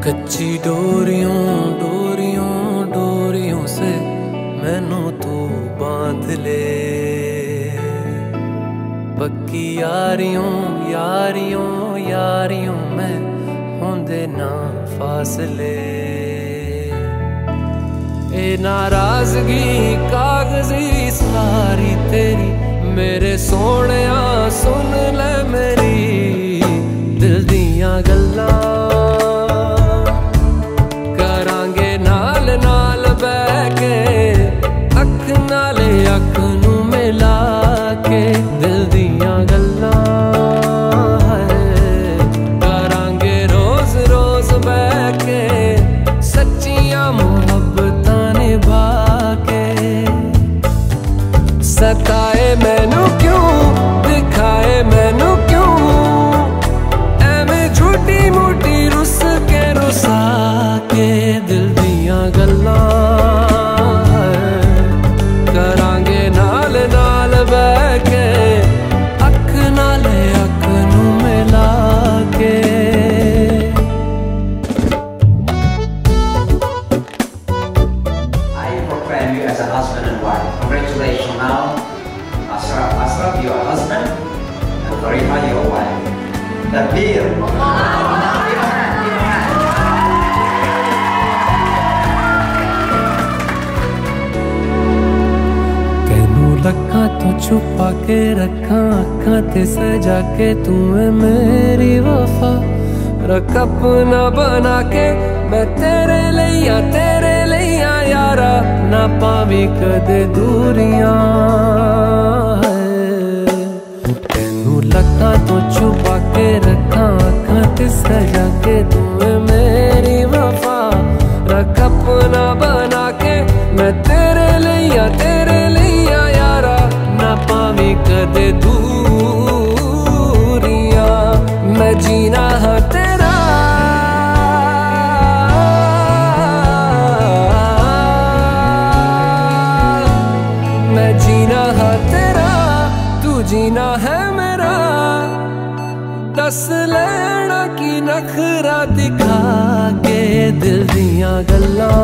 कच्ची डोरियों डोरियों डोरियों से मैनू तू बांध ले, पक्की यारियों यारियों यारियों में होंदे ना फासले। ए नाराजगी कागजी सारी तेरी मेरे सोहणिया सुन ले मेरी दिल दियां गल्लां, करांगे नाल नाल बैठ के अख नाले अख नू मिला के दिल दियां गल्लां करांगे रोज रोज बैठ के सच्चियां मुहब्बतां निभा के। सताए मैनू क्यों दिखाए मैनू क्यों एवें झूठी मूठी रुस के रुसा के दिल दियां गल्लां करांगे नाल नाल बैठ के अख नाले अख नू मिला के। I proclaim you as a husband and wife. Congratulations now, Ashraf, your husband, and Farima, your wife. Takbir. तेनू लखा तो छुपा के रखा अखा ते सजा के तू है मेरी वफा, रख अपना बना के मैं तेरे लिया यारा ना पावी कदे दूरियां। तेनू लखा तो छुपा के रखा अखा ते सजा के तू है मेरी वफा, रख अपना बना के मैं तेरे लिया यारा ना पावी कदे दूरियां। मैं जीना है तेरा मैं जीना है तेरा तू जीना है मेरा, दस लेना की नखरा दिखा के दिल दियां गल्लां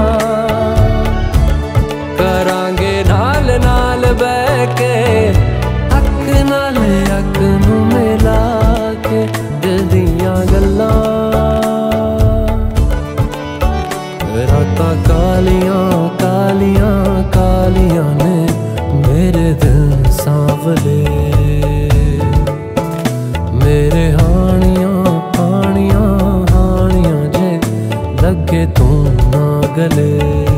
करांगे नाल नाल बैठ के अख नाले अख नू मिला के दिल दियां गल्लां। रातां कालियां कालियां कालियां ने मेरे दिल सांवले, मेरे हानियां हानियां हानियां जे लगे तू ना गले।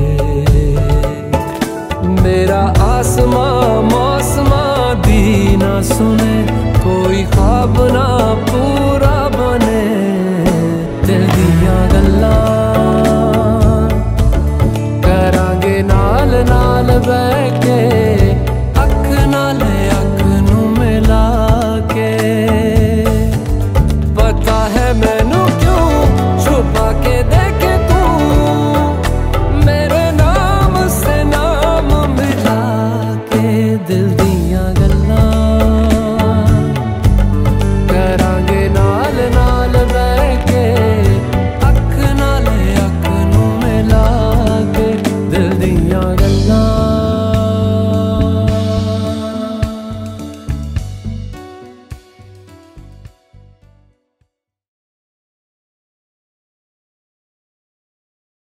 मेरा आसमां मौसमां दी ना सुने कोई ख्वाब ना पूरा बने दिल दियां गल्लां करांगे नाल नाल बैठ के अख नाले अख नू मिला के। पता है मैनू क्यों छुपा के देखे तू मेरे नाम से नाम मिला के दिल दी